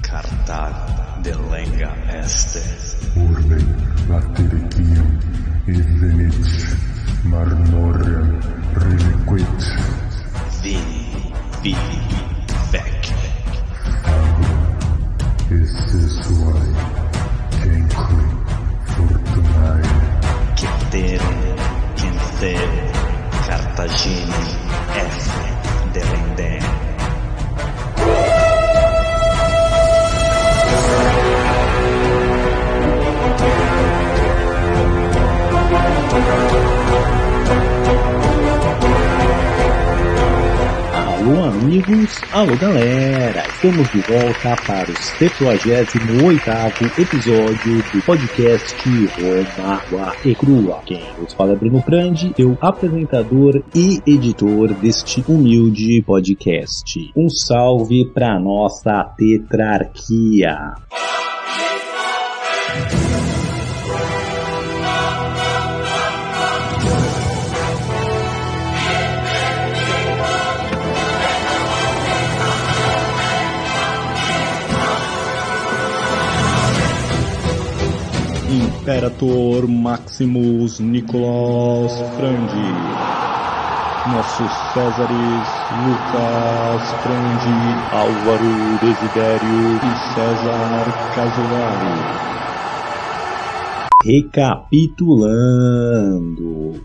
Cartago delenga este. Urbe latericium evenit marmorem reliquit. Vini vec. Esse suae cenque fortunae. Cetere Cartagine F delende. Alô amigos, alô galera, estamos de volta para o 78º episódio do podcast Roma, Água e Crua. Quem vos fala é Bruno Prandi, eu apresentador e editor deste humilde podcast. Um salve pra nossa tetrarquia. Imperator Maximus Nicolas Frandi, nossos Césares Lucas Frandi, Álvaro Desidério e César Casolari. Recapitulando.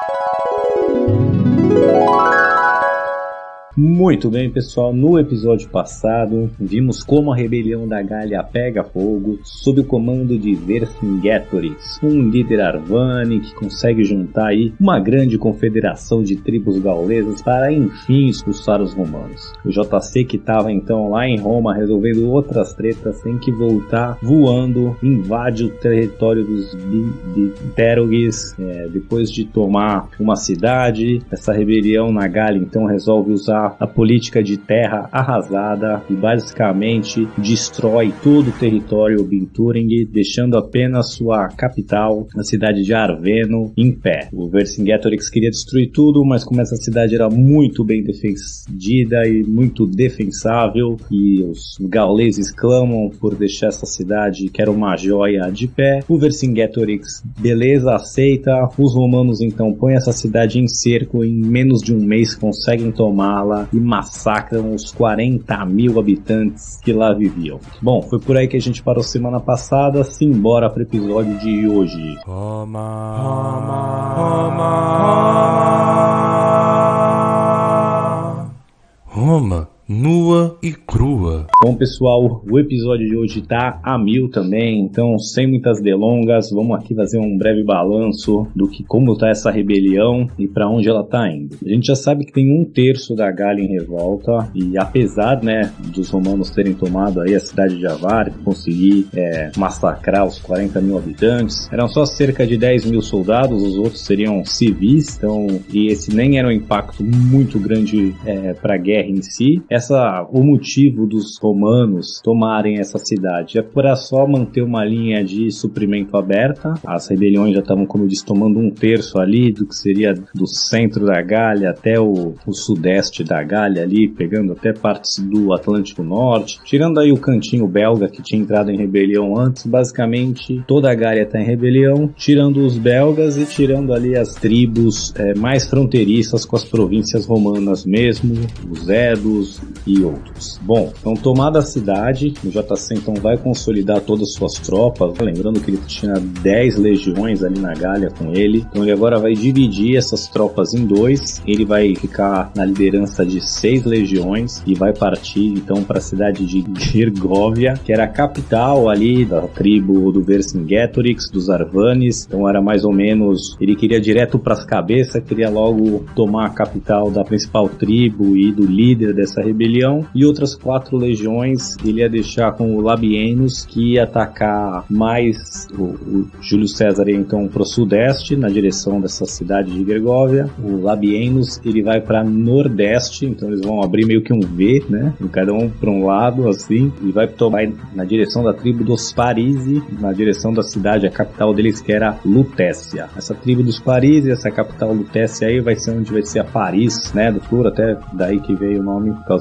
Muito bem, pessoal, no episódio passado vimos como a rebelião da Gália pega fogo sob o comando de Vercingetorix, um líder Arvani que consegue juntar aí uma grande confederação de tribos gaulesas para enfim expulsar os romanos. O JC, que estava então lá em Roma resolvendo outras tretas, tem que voltar voando, invade o território dos Biteroges, depois de tomar uma cidade. Essa rebelião na Gália então resolve usar a política de terra arrasada e basicamente destrói todo o território Binturing, deixando apenas sua capital, a cidade de Arveno, em pé. O Vercingetorix queria destruir tudo, mas como essa cidade era muito bem defendida e muito defensável, e os gauleses clamam por deixar essa cidade, que era uma joia, de pé, o Vercingetorix, beleza, aceita. Os romanos então põem essa cidade em cerco, em menos de um mês conseguem tomá-la e massacram os 40 mil habitantes que lá viviam. Bom, foi por aí que a gente parou semana passada. Simbora para o episódio de hoje. Roma, nua e crua. Bom, pessoal, o episódio de hoje tá a mil também, então sem muitas delongas, vamos aqui fazer um breve balanço do que como tá essa rebelião e para onde ela tá indo. A gente já sabe que tem 1/3 da Gália em revolta, e apesar, né, dos romanos terem tomado aí a cidade de Avar, conseguir massacrar os 40 mil habitantes, eram só cerca de 10 mil soldados, os outros seriam civis, então, e esse nem era um impacto muito grande para a guerra em si. O motivo dos romanos tomarem essa cidade é para só manter uma linha de suprimento aberta. As rebeliões já estavam, como eu disse, tomando 1/3 ali do que seria do centro da Gália até o sudeste da Gália ali, pegando até partes do Atlântico Norte, tirando aí o cantinho belga que tinha entrado em rebelião antes. Basicamente toda a Gália está em rebelião, tirando os belgas e tirando ali as tribos mais fronteiriças com as províncias romanas mesmo, os Edos e outros. Bom, então tomada a cidade, o JC então vai consolidar todas as suas tropas, lembrando que ele tinha 10 legiões ali na Gália com ele, então ele agora vai dividir essas tropas em 2, ele vai ficar na liderança de 6 legiões e vai partir então para a cidade de Gergovia, que era a capital ali da tribo do Vercingetorix, dos Arvanes, então era mais ou menos, ele queria direto para as cabeças, queria logo tomar a capital da principal tribo e do líder dessa rebelião, e outras 4 legiões ele ia deixar com o Labienus, que ia atacar mais o Júlio César então para o sudeste, na direção dessa cidade de Gergovia. O Labienus ele vai para nordeste, então eles vão abrir meio que um V, né, cada um para um lado assim, e vai tomar na direção da tribo dos Parisi, na direção da cidade, a capital deles, que era Lutécia. Essa tribo dos Parisi, essa capital Lutécia aí vai ser onde vai ser a Paris, né, do futuro, até daí que veio o nome por causa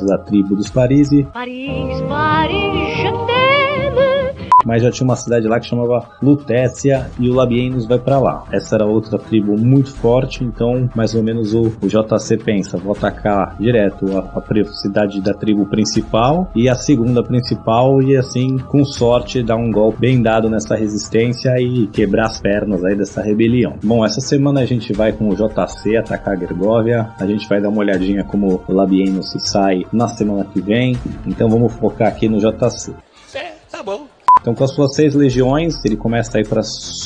da tribo dos Parisi. Paris, Paris, je t'aime. Mas já tinha uma cidade lá que chamava Lutécia e o Labienus vai pra lá. Essa era outra tribo muito forte, então mais ou menos o JC pensa, vou atacar direto a cidade da tribo principal e a segunda principal e assim, com sorte, dar um golpe bem dado nessa resistência e quebrar as pernas aí dessa rebelião. Bom, essa semana a gente vai com o JC atacar Gergovia, a gente vai dar uma olhadinha como o Labienus se sai na semana que vem, então vamos focar aqui no JC. Tá bom. Então, com as suas 6 legiões, ele começa a ir para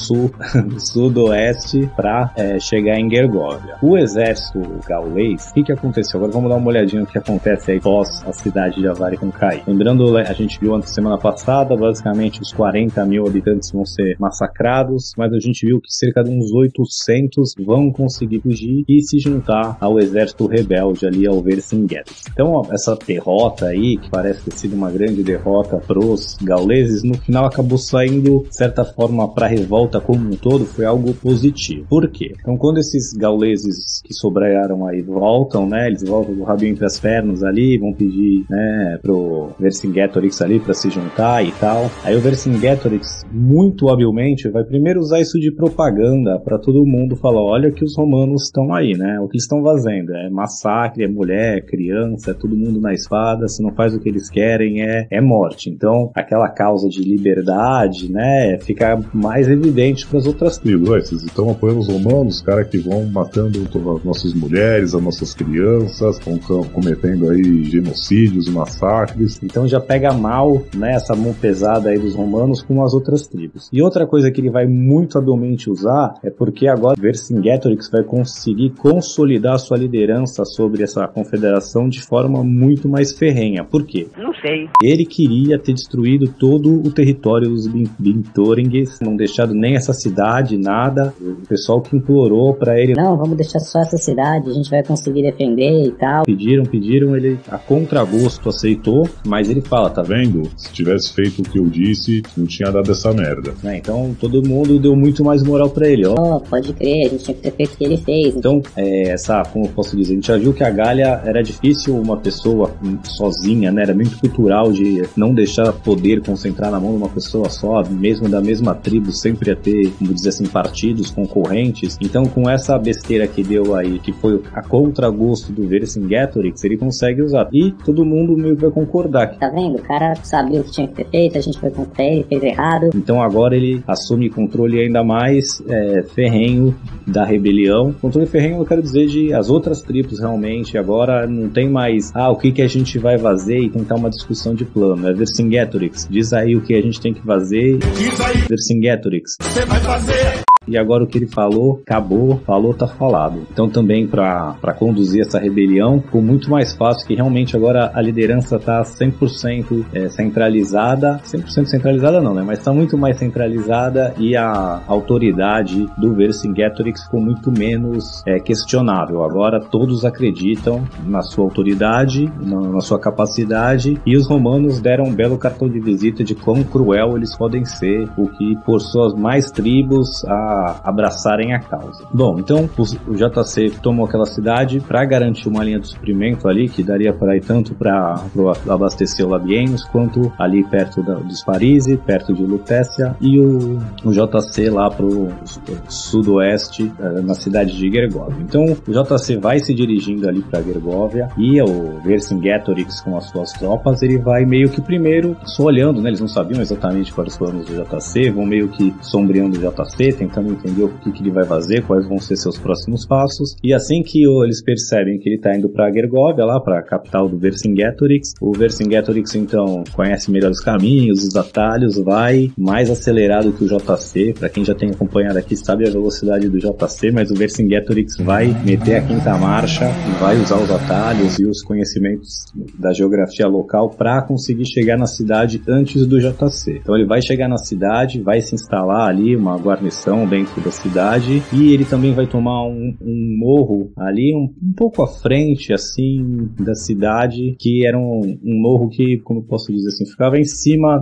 sudoeste para chegar em Gergovia. O exército gaulês, o que aconteceu? Agora vamos dar uma olhadinha no que acontece aí pós a cidade de Avaricum cair. Lembrando, a gente viu antes, semana passada, basicamente os 40 mil habitantes vão ser massacrados, mas a gente viu que cerca de uns 800 vão conseguir fugir e se juntar ao exército rebelde ali, ao Vercingetorix. Então, essa derrota aí, que parece ter sido uma grande derrota pros gauleses, no final acabou saindo, de certa forma, para a revolta como um todo, foi algo positivo. Por quê? Então, quando esses gauleses que sobraram aí voltam, né, eles voltam com o rabinho entre as pernas ali, vão pedir, né, pro Vercingetorix ali para se juntar e tal. Aí o Vercingetorix, muito habilmente, vai primeiro usar isso de propaganda para todo mundo falar, olha que os romanos estão aí, né, o que eles estão fazendo, é massacre, é mulher, criança, é todo mundo na espada, se não faz o que eles querem, é morte. Então, aquela causa de liberdade, né, fica mais evidente para as outras tribos. Vocês estão apoiando os romanos, os caras que vão matando as nossas mulheres, as nossas crianças, vão cometendo aí genocídios, massacres. Então já pega mal, né, essa mão pesada aí dos romanos com as outras tribos. E outra coisa que ele vai muito habilmente usar é porque agora Vercingetorix vai conseguir consolidar a sua liderança sobre essa confederação de forma muito mais ferrenha. Por quê? Não sei. Ele queria ter destruído todo o território dos Bintoringes, não deixado nem essa cidade, nada. O pessoal que implorou pra ele, não, vamos deixar só essa cidade, a gente vai conseguir defender e tal. Pediram, ele a contragosto aceitou, mas ele fala, tá vendo? Se tivesse feito o que eu disse, não tinha dado essa merda. Então todo mundo deu muito mais moral pra ele, ó. Pode crer, a gente tinha que ter feito o que ele fez. Então, como eu posso dizer, a gente já viu que a Gália era difícil uma pessoa sozinha, né? Era muito cultural de não deixar poder concentrar na mão de uma pessoa só, mesmo da mesma tribo, sempre ia ter, vamos dizer assim, partidos concorrentes. Então, com essa besteira que deu aí, que foi a contragosto do Vercingetorix, ele consegue usar. E todo mundo meio que vai concordar. Tá vendo? O cara sabia o que tinha que ter feito, a gente foi contra ele, fez errado. Então agora ele assume controle ainda mais ferrenho da rebelião. Controle ferrenho eu quero dizer de as outras tribos realmente. Agora não tem mais, o que a gente vai fazer e tentar uma discussão de plano. É Vercingetorix, diz aí o que a gente tem que fazer. Vercingetorix, você vai fazer. E agora o que ele falou, acabou, falou, tá falado. Então também para conduzir essa rebelião ficou muito mais fácil, que realmente agora a liderança tá 100% centralizada. 100% centralizada não, né? Mas tá muito mais centralizada e a autoridade do Vercingetorix ficou muito menos questionável. Agora todos acreditam na sua autoridade, na sua capacidade, e os romanos deram um belo cartão de visita de quão cruel eles podem ser, o que forçou as mais tribos a abraçarem a causa. Bom, então o JC tomou aquela cidade para garantir uma linha de suprimento ali, que daria para ir tanto para abastecer o Labienus, quanto ali perto dos Parisi, perto de Lutécia, e o JC lá pro sudoeste, na cidade de Gergovia. Então o JC vai se dirigindo ali para Gergovia, e o Vercingetorix com as suas tropas, ele vai meio que primeiro só olhando, né? Eles não sabiam exatamente quais foram os do JC, vão meio que sombreando o JC, tentando entender o que ele vai fazer, quais vão ser seus próximos passos. E assim que eles percebem que ele está indo para Gergovia, lá para a capital do Vercingetorix, o Vercingetorix então conhece melhor os caminhos, os atalhos, vai mais acelerado que o JC. Para quem já tem acompanhado aqui sabe a velocidade do JC, mas o Vercingetorix vai meter a quinta marcha e vai usar os atalhos e os conhecimentos da geografia local para conseguir chegar na cidade antes do JC. Então ele vai chegar na cidade, vai se instalar ali uma guarnição dentro da cidade, e ele também vai tomar um morro ali, um pouco à frente, assim, da cidade, que era um morro que, como eu posso dizer assim, ficava em cima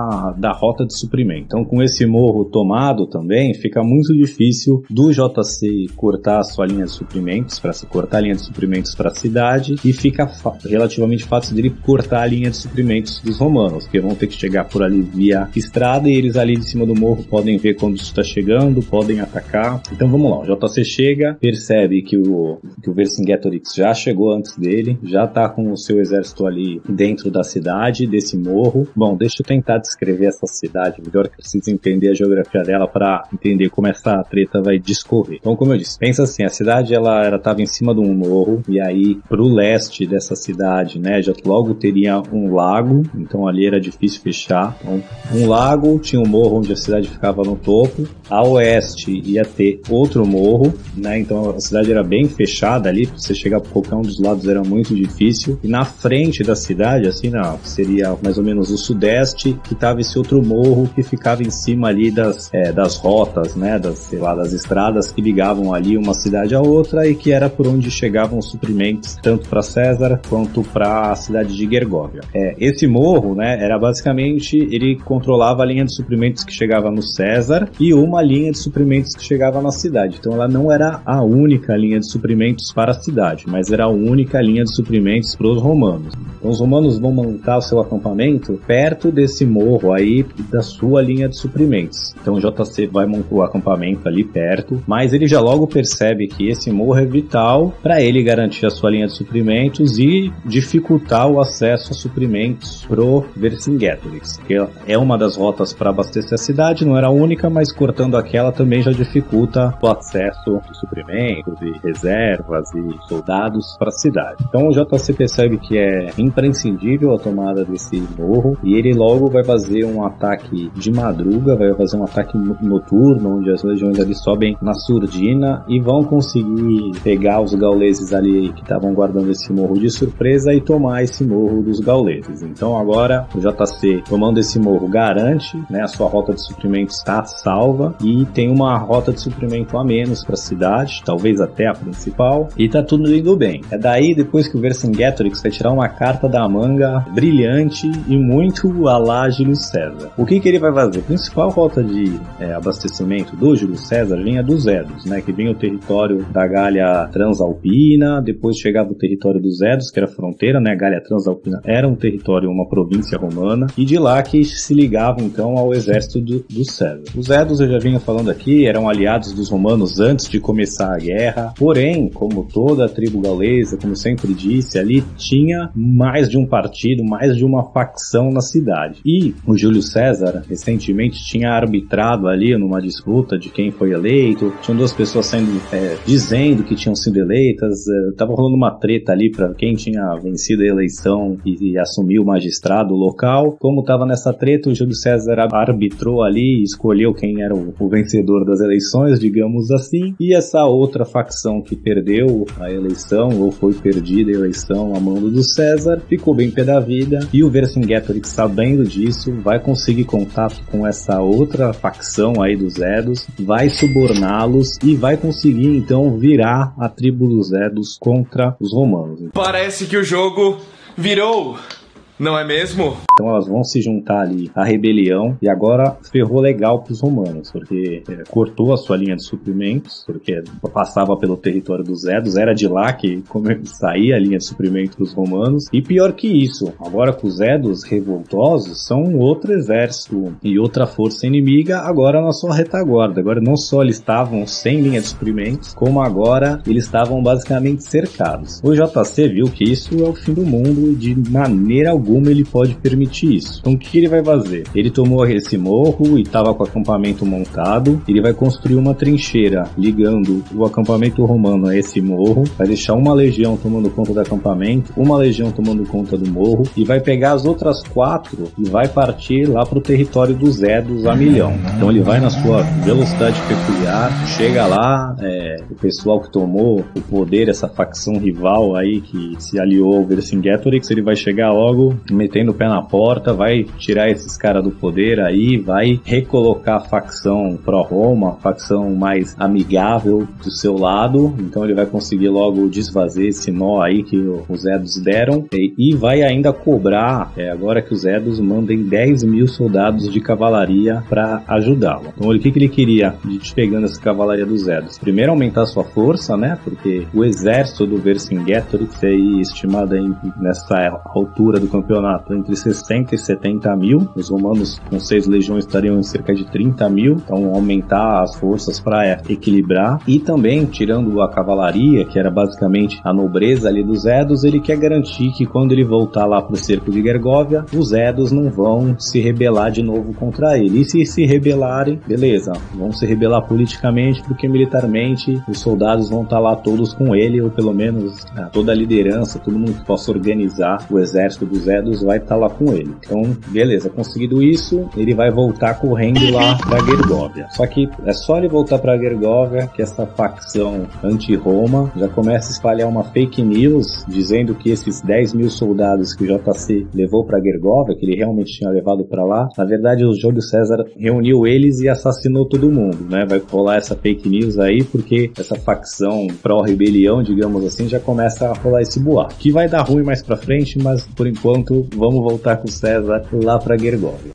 da rota de suprimento. Então, com esse morro tomado também, fica muito difícil do JC cortar a sua linha de suprimentos, para se cortar a linha de suprimentos para a cidade, e fica relativamente fácil dele cortar a linha de suprimentos dos romanos, que vão ter que chegar por ali via estrada, e eles ali de cima do morro podem ver quando isso está chegando, podem atacar. Então vamos lá, o JC chega, percebe que o Vercingetorix já chegou antes dele, já está com o seu exército ali dentro da cidade, desse morro. Bom, deixa eu tentar descrever essa cidade melhor, que preciso entender a geografia dela para entender como essa treta vai discorrer. Então, como eu disse, pensa assim, a cidade ela estava em cima de um morro, e aí pro leste dessa cidade, né, já logo teria um lago, então ali era difícil fechar. Então, um lago, tinha um morro onde a cidade ficava no topo, a oeste ia ter outro morro, né, então a cidade era bem fechada ali, pra você chegar por qualquer um dos lados era muito difícil, e na frente da cidade, assim, seria mais ou menos o sudeste, que tava esse outro morro que ficava em cima ali das rotas, né, das estradas que ligavam ali uma cidade a outra, e que era por onde chegavam os suprimentos, tanto para César quanto para a cidade de Gergóvia. Esse morro, né, era basicamente, ele controlava a linha de suprimentos que chegava no César e uma linha de suprimentos que chegava na cidade. Então ela não era a única linha de suprimentos para a cidade, mas era a única linha de suprimentos para os romanos. Então os romanos vão montar o seu acampamento perto desse morro aí da sua linha de suprimentos. Então o JC vai montar o acampamento ali perto, mas ele já logo percebe que esse morro é vital para ele garantir a sua linha de suprimentos e dificultar o acesso a suprimentos pro Vercingetorix, que é uma das rotas para abastecer a cidade, não era a única, mas cortando aquela também já dificulta o acesso de suprimentos e reservas e soldados para a cidade. Então o JC percebe que é imprescindível a tomada desse morro, e ele logo vai fazer um ataque de madruga, vai fazer um ataque noturno, onde as legiões ali sobem na surdina e vão conseguir pegar os gauleses ali que estavam guardando esse morro de surpresa e tomar esse morro dos gauleses. Então agora o JC, tomando esse morro, garante, né, a sua rota de suprimento está salva, e tem uma rota de suprimento a menos para a cidade, talvez até a principal, e tá tudo indo bem. É daí, depois que o Vercingetorix vai tirar uma carta da manga brilhante e muito a lá Júlio César. O que ele vai fazer? A principal rota de abastecimento do Júlio César vinha dos Edos, né, que vinha o território da Gália Transalpina, depois chegava o território dos Edos, que era a fronteira, né, a Gália Transalpina era um território, uma província romana, e de lá que se ligava então ao exército do César. Os Edos, eu já vinha falando aqui, eram aliados dos romanos antes de começar a guerra, porém, como toda a tribo gaulesa, como sempre disse, ali tinha mais de um partido, mais de uma facção na cidade. E o Júlio César, recentemente, tinha arbitrado ali numa disputa de quem foi eleito, tinham duas pessoas dizendo que tinham sido eleitas, tava rolando uma treta ali para quem tinha vencido a eleição e assumiu o magistrado local. Como tava nessa treta, o Júlio César arbitrou ali, escolheu quem era o vencedor das eleições, digamos assim, e essa outra facção que perdeu a eleição, ou foi perdida a eleição a mando do César, ficou bem pé da vida, e o Vercingetorix, sabendo disso, vai conseguir contato com essa outra facção aí dos Edos, vai suborná-los e vai conseguir então virar a tribo dos Edos contra os romanos. Parece que o jogo virou, não é mesmo? Então elas vão se juntar ali à rebelião, e agora ferrou legal pros romanos, porque cortou a sua linha de suprimentos, porque passava pelo território dos Edos, era de lá que saía a linha de suprimento dos romanos, e pior que isso, agora com os Edos revoltosos, são outro exército e outra força inimiga, agora na sua retaguarda. Agora não só eles estavam sem linha de suprimentos, como agora eles estavam basicamente cercados. O JC viu que isso é o fim do mundo, de maneira alguma ele pode permitir isso. Então o que ele vai fazer? Ele tomou esse morro e estava com o acampamento montado, ele vai construir uma trincheira ligando o acampamento romano a esse morro, vai deixar uma legião tomando conta do acampamento, uma legião tomando conta do morro, e vai pegar as outras 4 e vai partir lá pro território dos Edos a milhão. Então ele vai na sua velocidade peculiar, chega lá, o pessoal que tomou o poder, essa facção rival aí que se aliou ao Vercingetorix, ele vai chegar logo metendo o pé na porta, vai tirar esses caras do poder aí, vai recolocar a facção pró-Roma, a facção mais amigável do seu lado, então ele vai conseguir logo desfazer esse nó aí que os Edos deram, e vai ainda cobrar, agora que os Edos mandem 10 mil soldados de cavalaria para ajudá-lo. Então o que ele queria de pegando essa cavalaria dos Edos? Primeiro aumentar sua força, né, porque o exército do Vercingetorix aí estimado aí nessa altura do campeonato entre 60 e 70 mil, os romanos com 6 legiões estariam em cerca de 30 mil, então aumentar as forças para equilibrar, e também tirando a cavalaria, que era basicamente a nobreza ali dos Edos, ele quer garantir que quando ele voltar lá pro cerco de Gergóvia, os Edos não vão se rebelar de novo contra ele, e se rebelarem, beleza, vão se rebelar politicamente, porque militarmente os soldados vão estar lá todos com ele, ou pelo menos toda a liderança, todo mundo que possa organizar o exército dos Edos vai estar lá com ele. Então, beleza, conseguido isso, ele vai voltar correndo lá pra Gergóvia. Só que é só ele voltar pra Gergóvia que essa facção anti-Roma já começa a espalhar uma fake news dizendo que esses 10 mil soldados que o JC levou pra Gergóvia, que ele realmente tinha levado pra lá, na verdade o Júlio César reuniu eles e assassinou todo mundo, né? Vai rolar essa fake news aí porque essa facção pró-rebelião, digamos assim, já começa a rolar esse boato, que vai dar ruim mais pra frente, mas por enquanto vamos voltar com o César lá pra Gergóvia.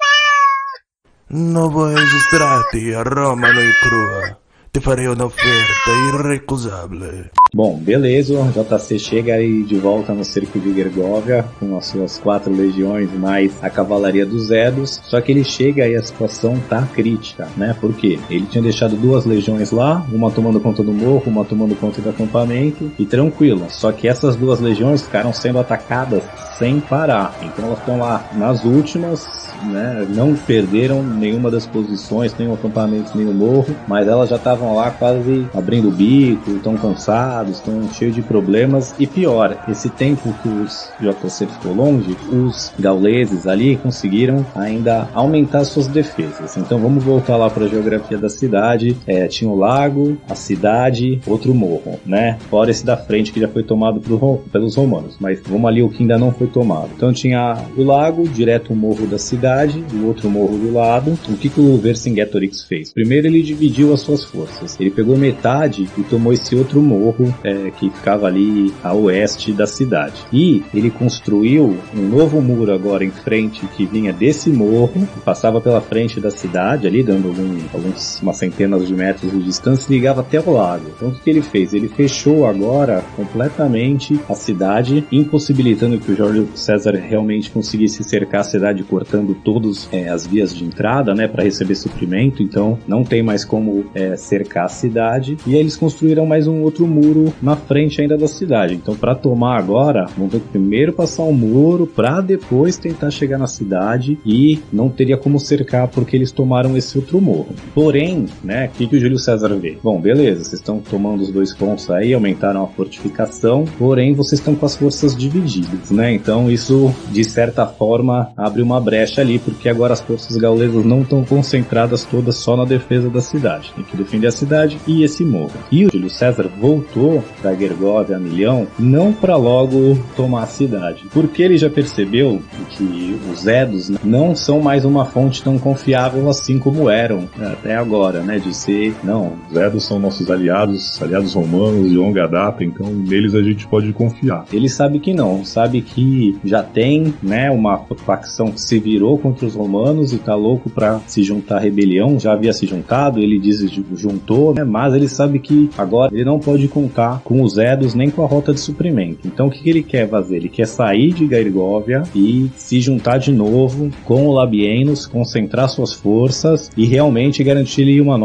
Não vou registrar-te a Roma nua e crua. Te farei uma oferta irrecusável. Bom, beleza, o JC chega aí de volta no cerco de Gergóvia com as suas 4 legiões mais a cavalaria dos Edos, só que ele chega e a situação tá crítica, né? Por quê? Ele tinha deixado 2 legiões lá, uma tomando conta do morro, uma tomando conta do acampamento, e tranquila, só que essas 2 legiões ficaram sendo atacadas sem parar, então elas estão lá nas últimas, né? Não perderam nenhuma das posições, nem o acampamento, nem o morro, mas elas já estavam lá quase abrindo o bico, estão cansados, estão cheios de problemas, e pior, esse tempo que os JC ficou longe, os gauleses ali conseguiram ainda aumentar suas defesas. Então vamos voltar lá para a geografia da cidade. Tinha o lago, a cidade, outro morro, né? Fora esse da frente que já foi tomado pelos romanos, mas vamos ali o que ainda não foi tomado. Então tinha o lago, direto o morro da cidade, o outro morro do lado. O que o Vercingetorix fez? Primeiro ele dividiu as suas forças. Ele pegou metade e tomou esse outro morro que ficava ali a oeste da cidade. E ele construiu um novo muro agora em frente que vinha desse morro, que passava pela frente da cidade, ali dando umas centenas de metros de distância, e ligava até o lago. Então o que ele fez? Ele fechou agora completamente a cidade, impossibilitando que o Júlio César realmente conseguisse cercar a cidade, cortando todas as vias de entrada, né, para receber suprimento. Então não tem mais como cercar a cidade, e aí eles construíram mais um outro muro na frente ainda da cidade. Então para tomar agora, vão ter que primeiro passar um muro para depois tentar chegar na cidade, e não teria como cercar porque eles tomaram esse outro morro. Porém, né, o que o Júlio César vê? Bom, beleza, vocês estão tomando os 2 pontos aí, aumentaram a fortificação, porém vocês estão com as forças divididas, né? Então isso, de certa forma, abre uma brecha ali, porque agora as forças gaulesas não estão concentradas todas só na defesa da cidade. Tem que defender a cidade e esse morro. E o Júlio César voltou para Gergóvia a milhão, não para logo tomar a cidade, porque ele já percebeu que os Edos não são mais uma fonte tão confiável assim como eram até agora, né? De ser, não, os Edos são nossos aliados romanos de longa data, então neles a gente pode confiar. Ele sabe que não, sabe que já tem, né, uma facção que se virou contra os romanos e tá louco para se juntar à rebelião, já havia se juntado, ele diz que juntou, né? Mas ele sabe que agora ele não pode contar com os Edos nem com a rota de suprimento. Então o que ele quer fazer? Ele quer sair de Gergóvia e se juntar de novo com o Labienus, concentrar suas forças e realmente garantir um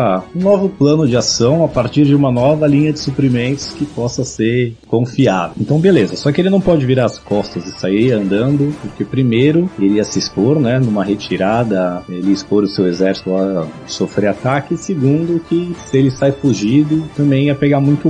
novo plano de ação a partir de uma nova linha de suprimentos que possa ser confiável. Então beleza, só que ele não pode virar as costas e sair andando, porque primeiro ele ia se expor, né, numa retirada, ele ia expor o seu exército a sofrer ataque, e segundo que se ele sai fugido também ia pegar muito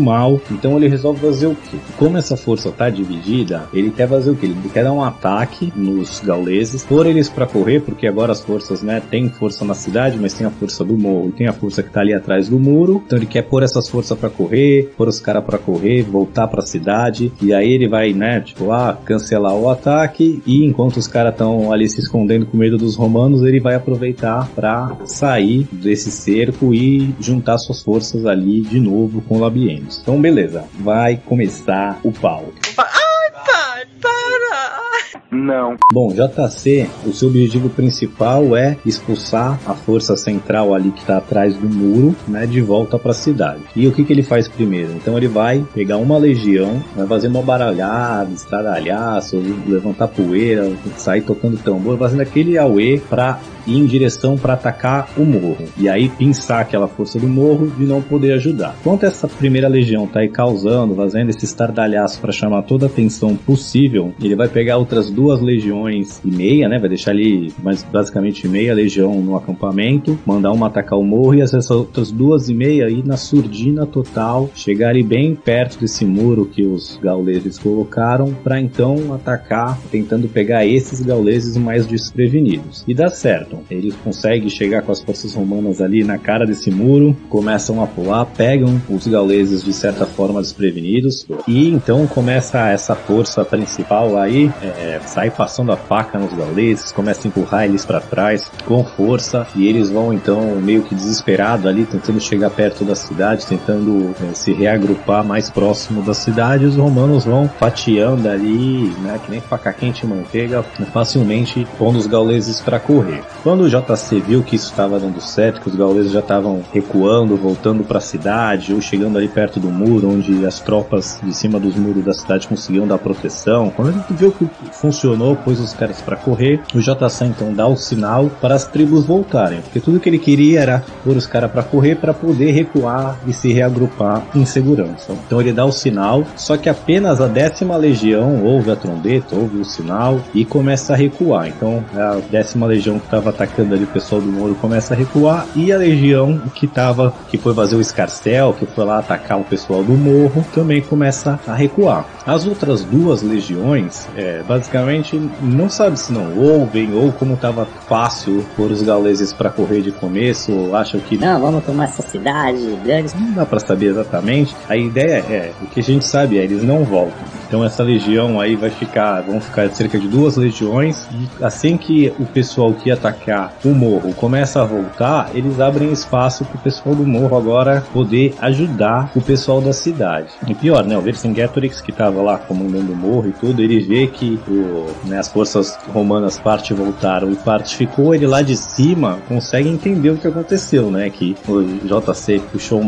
mal. Então ele resolve fazer o quê? Como essa força tá dividida, ele quer fazer o quê? Ele quer dar um ataque nos gauleses, pôr eles pra correr, porque agora as forças, né, tem força na cidade, mas tem a força do morro e tem a força que tá ali atrás do muro. Então ele quer pôr essas forças pra correr, pôr os caras pra correr, voltar pra cidade, e aí ele vai, né, tipo, cancelar o ataque, e enquanto os caras estão ali se escondendo com medo dos romanos, ele vai aproveitar pra sair desse cerco e juntar suas forças ali de novo com Labienus. Então beleza, vai começar o pau. Ai, pai, para! Não. Bom, JC, o seu objetivo principal é expulsar a força central ali que está atrás do muro, né, de volta para a cidade. E o que ele faz primeiro? Então ele vai pegar uma legião, vai fazer uma baralhada, estradalhaço, levantar poeira, sair tocando tambor, fazendo aquele auê para ir em direção para atacar o morro. E aí pinçar aquela força do morro de não poder ajudar. Enquanto essa primeira legião tá aí causando, fazendo esse estardalhaço para chamar toda a atenção possível, ele vai pegar outras 2 legiões e meia, né? Vai deixar ali basicamente meia legião no acampamento, mandar uma atacar o morro e essas outras 2 e meia aí na surdina total, chegar ali bem perto desse muro que os gauleses colocaram, para então atacar, tentando pegar esses gauleses mais desprevenidos. E dá certo. Eles conseguem chegar com as forças romanas ali na cara desse muro, começam a pular, pegam os gauleses de certa forma desprevenidos, e então começa essa força principal aí, sai passando a faca nos gauleses, começa a empurrar eles para trás com força, e eles vão então meio que desesperados ali, tentando chegar perto da cidade, tentando se reagrupar mais próximo da cidade. Os romanos vão fatiando ali, né, que nem faca quente e manteiga, facilmente pondo os gauleses para correr. Quando o JC viu que isso estava dando certo, que os gauleses já estavam recuando, voltando para a cidade, ou chegando ali perto do muro, onde as tropas de cima dos muros da cidade conseguiam dar proteção, quando ele viu que funcionou, pôs os caras para correr, o JC então dá o sinal para as tribos voltarem, porque tudo que ele queria era pôr os caras para correr para poder recuar e se reagrupar em segurança. Então ele dá o sinal, só que apenas a 10ª legião ouve a trombeta, ouve o sinal e começa a recuar. Então a 10ª legião que estava atacando ali o pessoal do muro começa a recuar, e a legião que foi fazer o escarcel, que foi lá atacar o pessoal do morro, também começa a recuar. As outras 2 legiões, basicamente, não sabe se não ouvem, ou como estava fácil pôr os gauleses para correr de começo, ou acham que não, vamos tomar essa cidade grande. Não dá para saber exatamente. A ideia o que a gente sabe eles não voltam. Então essa legião aí vão ficar cerca de 2 legiões, e assim que o pessoal que ia atacar o morro começa a voltar, eles abrem espaço pro pessoal do morro agora poder ajudar o pessoal da cidade. E pior, né, o Vercingetorix, que tava lá comandando o morro e tudo, ele vê que as forças romanas parte voltaram e parte ficou, ele lá de cima consegue entender o que aconteceu, né, que o JC puxou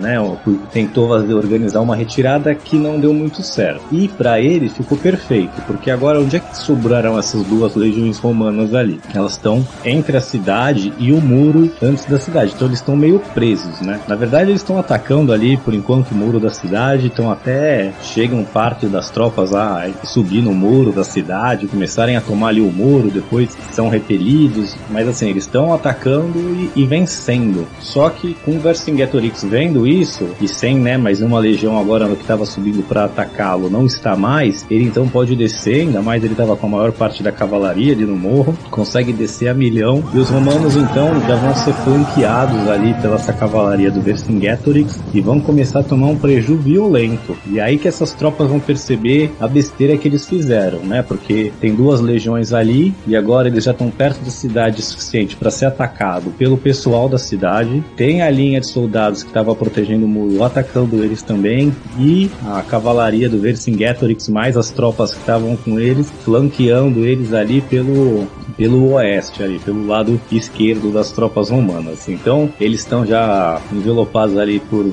tentou organizar uma retirada que não deu muito certo. E pra ele ficou perfeito, porque agora onde é que sobraram essas 2 legiões romanas ali? Elas estão entre a cidade e o muro antes da cidade, então eles estão meio presos, né? Na verdade eles estão atacando ali por enquanto o muro da cidade, então até chegam parte das tropas a subir no muro da cidade, começarem a tomar ali o muro, depois são repelidos, mas assim, eles estão atacando e vencendo. Só que com o Vercingetorix vendo isso, e sem, né, mais uma legião agora que estava subindo para atacá-lo, não está mais, ele então pode descer, ainda mais ele estava com a maior parte da cavalaria ali no morro, consegue descer a milhão, e os romanos então já vão ser flanqueados ali pela essa cavalaria do Vercingetorix e vão começar a tomar um prejuízo violento. E aí que essas tropas vão perceber a besteira que eles fizeram, né? Porque tem 2 legiões ali e agora eles já estão perto da cidade o suficiente para ser atacado pelo pessoal da cidade. Tem a linha de soldados que estava protegendo o muro atacando eles também, e a cavalaria do Vercingetorix mais as tropas que estavam com eles flanqueando eles ali pelo oeste, ali pelo lado esquerdo das tropas romanas. Então eles estão já envelopados ali por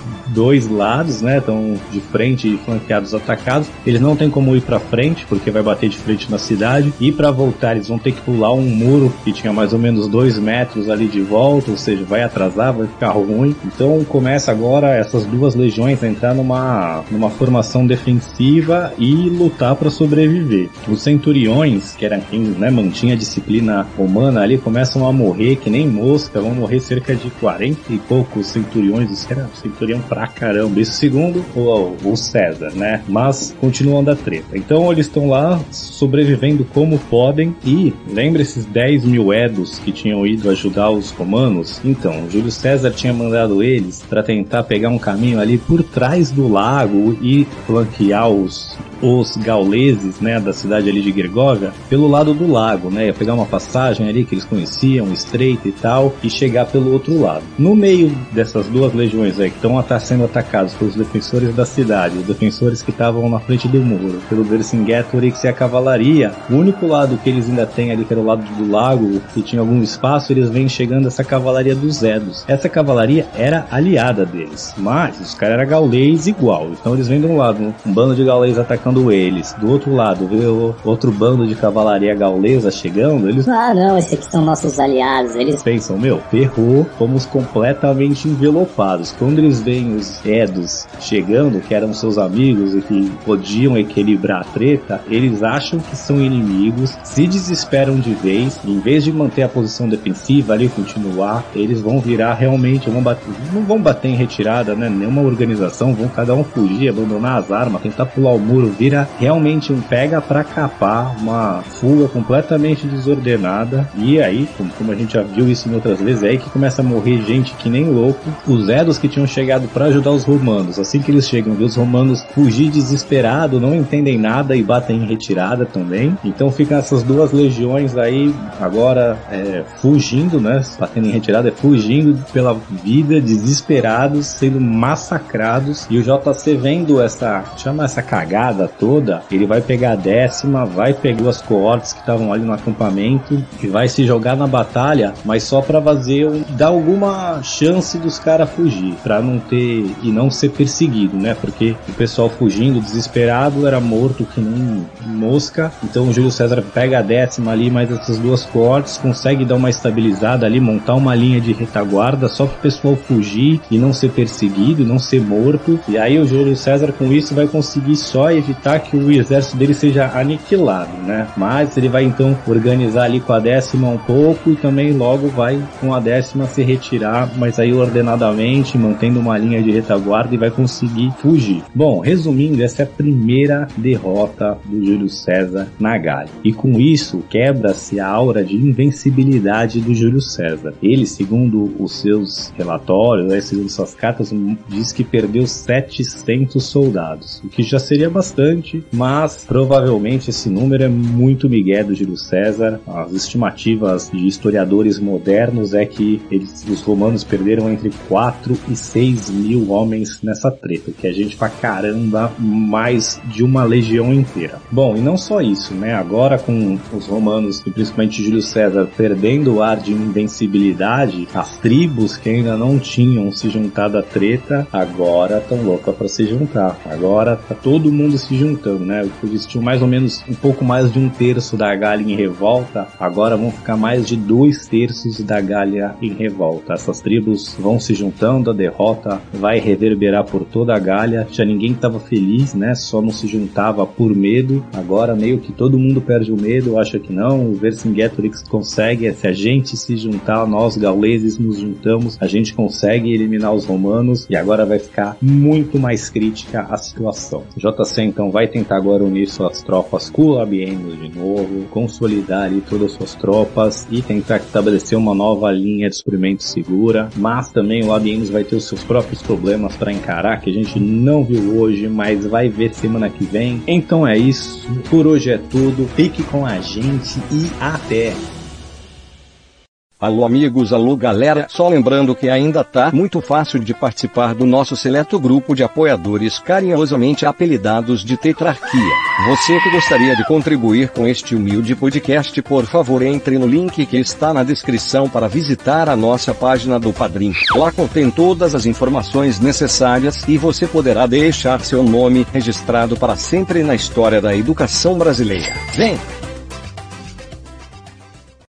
2 lados, né? Estão de frente e flanqueados, atacados. Eles não tem como ir para frente porque vai bater de frente na cidade, e para voltar eles vão ter que pular um muro que tinha mais ou menos 2 metros ali de volta, ou seja, vai atrasar, vai ficar ruim. Então começa agora essas 2 legiões a entrar numa formação defensiva e lutar para sobreviver. Os centuriões, que eram quem, né, mantinha a disciplina romana ali, começam a morrer que nem mosca, vão morrer cerca de 40 e poucos centuriões, isso era centurião pra caramba, isso segundo o César, né? Mas continuando a treta. Então eles estão lá sobrevivendo como podem e lembra esses 10 mil edos que tinham ido ajudar os romanos? Então, Júlio César tinha mandado eles para tentar pegar um caminho ali por trás do lago e flanquear os gauleses, né, da cidade ali de Gergóvia, pelo lado do lago, né, ia pegar uma passagem ali que eles conheciam, estreita e tal, e chegar pelo outro lado. No meio dessas duas legiões aí, que estão sendo atacados pelos defensores da cidade, os defensores que estavam na frente do muro, pelo Vercingetorix e a cavalaria, o único lado que eles ainda têm ali, que era o lado do lago, que tinha algum espaço, eles vêm chegando essa cavalaria dos Edos. Essa cavalaria era aliada deles, mas os caras eram gaulês igual, então eles vêm de um lado, um bando de gaulês atacando eles, do outro lado vê outro bando de cavalaria gaulesa chegando, eles não, esses aqui são nossos aliados, eles pensam, ferrou, fomos completamente envelopados. Quando eles veem os Edos chegando, que eram seus amigos e que podiam equilibrar a treta, eles acham que são inimigos, se desesperam de vez, em vez de manter a posição defensiva ali, continuar, eles vão virar realmente, não vão bater em retirada, né, nenhuma organização, vão cada um fugir, abandonar as armas, tentar pular o muro, vira realmente um pega pra capar, uma fuga completamente desordenada, e aí, como a gente já viu isso em outras vezes, é aí que começa a morrer gente que nem louco. Os Edos que tinham chegado pra ajudar os romanos, assim que eles chegam, vê os romanos fugir desesperado, não entendem nada e batem em retirada também, então ficam essas duas legiões aí, agora fugindo, né, batendo em retirada, fugindo pela vida, desesperados, sendo massacrados, e o JC vendo essa cagada toda, ele vai pegar a 10ª, vai pegar as coortes que estavam ali no acampamento e vai se jogar na batalha, mas só pra dar alguma chance dos caras fugir, pra não ter e não ser perseguido, né? Porque o pessoal fugindo, desesperado, era morto que nem mosca. Então o Júlio César pega a 10ª ali, mais essas duas coortes, consegue dar uma estabilizada ali, montar uma linha de retaguarda só pro pessoal fugir e não ser perseguido, não ser morto. E aí o Júlio César com isso vai conseguir só evitar que o exército dele seja aniquilado, né? Mas ele vai então organizar ali com a 10ª um pouco e também logo vai com a 10ª se retirar, mas aí ordenadamente, mantendo uma linha de retaguarda, e vai conseguir fugir. Bom, resumindo, essa é a primeira derrota do Júlio César na Gália. E com isso, quebra-se a aura de invencibilidade do Júlio César. Ele, segundo os seus relatórios, segundo suas cartas, diz que perdeu 700 soldados, o que já seria bastante, mas provavelmente esse número é muito migué do Júlio César. As estimativas de historiadores modernos é que os romanos perderam entre 4 e 6 mil homens nessa treta, que é gente pra caramba, mais de uma legião inteira. Bom, e não só isso, né? Agora com os romanos, e principalmente Júlio César, perdendo o ar de invencibilidade, as tribos que ainda não tinham se juntado à treta, agora estão loucas pra se juntar. Agora tá todo mundo se juntando, né? Eles tinham mais ou menos um pouco mais de 1/3 da Gália em revolta, agora vão ficar mais de 2/3 da Gália em revolta. Essas tribos vão se juntando, a derrota vai reverberar por toda a Gália. Já ninguém estava feliz, né? Só não se juntava por medo. Agora meio que todo mundo perde o medo, acha que não. O Vercingetorix consegue, se a gente se juntar, nós gauleses nos juntamos, a gente consegue eliminar os romanos, e agora vai ficar muito mais crítica a situação. O JC então vai tentar agora unir suas tropas com o Labienus de novo, consolidar ali todas as suas tropas e tentar estabelecer uma nova linha de suprimento segura, mas também o Labienus vai ter os seus próprios problemas para encarar, que a gente não viu hoje, mas vai ver semana que vem. Então é isso, por hoje é tudo, fique com a gente e até! Alô amigos, alô galera, só lembrando que ainda tá muito fácil de participar do nosso seleto grupo de apoiadores carinhosamente apelidados de Tetrarquia. Você que gostaria de contribuir com este humilde podcast, por favor entre no link que está na descrição para visitar a nossa página do Padrim. Lá contém todas as informações necessárias e você poderá deixar seu nome registrado para sempre na história da educação brasileira. Vem!